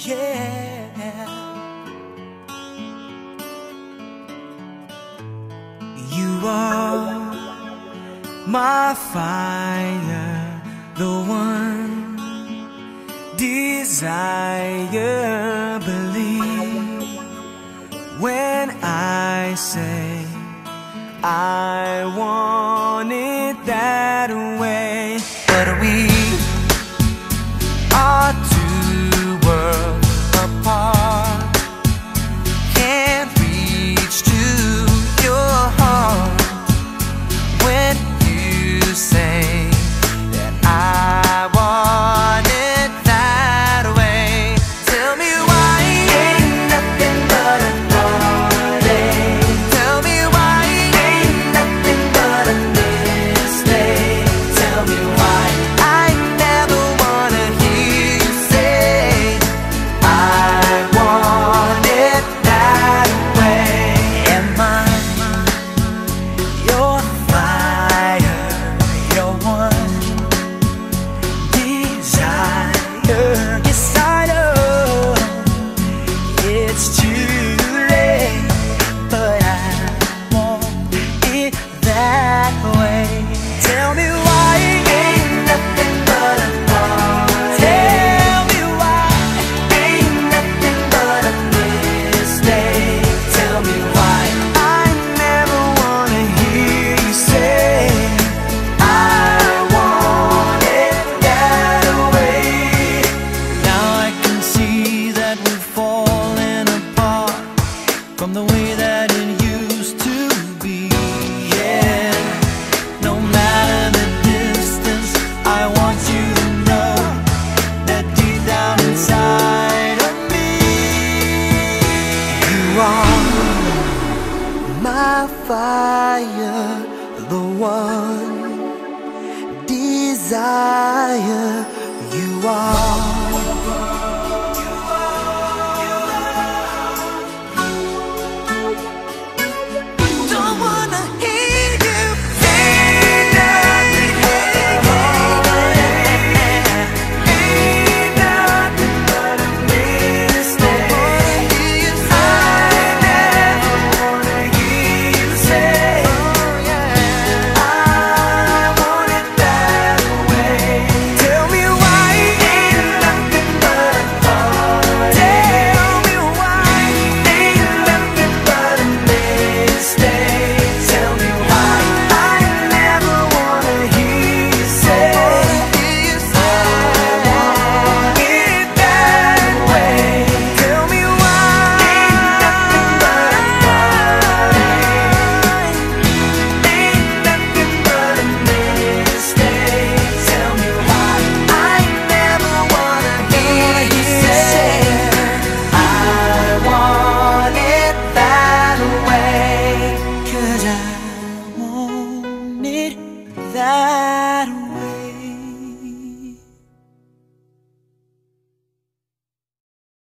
yeah. You are my fire, the one desire. Believe when I say I want it that way. But we are two worlds apart, can't reach to your heart when you say that I want it that way. Tell me why ain't nothing but a heartache. Tell me why ain't nothing but a mistake. Tell me why I never wanna hear you say I want it that way. Am I your fire, your one desire? Yes, I know it's too late, but I want it that way. Tell me why ain't nothing but a heartache. Tell me why ain't nothing but a mistake. Tell me why I never wanna hear you say I want it that way. Now I can see that we're falling apart from the way that it used to be. Yeah, no matter the distance, I want you to know that deep down inside of me, you are my fire, the one desire. You are